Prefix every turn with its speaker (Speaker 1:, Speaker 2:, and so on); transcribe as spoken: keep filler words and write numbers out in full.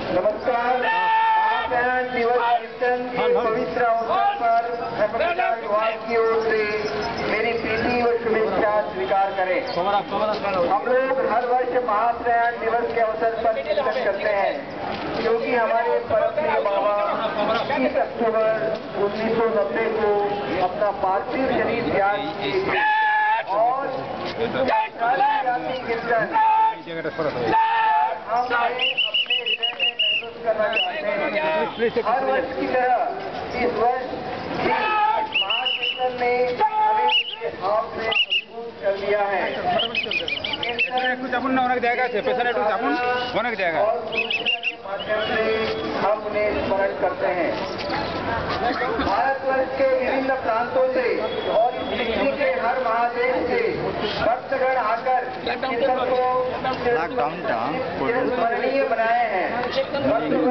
Speaker 1: नमस्कार। महाप्रयाण दिवस कीर्तन के पवित्र अवसर पर धर्मप्रचार विभाग की ओर से मेरी प्रीति व शुभेच्छा स्वीकार करें। हम लोग हर वर्ष महाप्रयाण दिवस के अवसर पर कीर्तन करते हैं, क्योंकि हमारे परम प्रिय बाबा इक्कीस अक्टूबर उन्नीस सौ नब्बे को अपना पार्थिव शरीर त्याग किए और जाति कीर्तन हम अपने हृदय में महसूस करना चाहते हैं। हर वर्ष की तरह इस वर्ष भी महाकीर्तन ने हमें इसके भाव से अभिभूत कर दिया है। माध्यम से हम उन्हें स्मरण करते हैं। भारतवर्ष के विभिन्न प्रांतों से और इस पृथ्वी के हर महादेश से भक्तगण आकर कीर्तन को स्मरणीय बनाए हैं।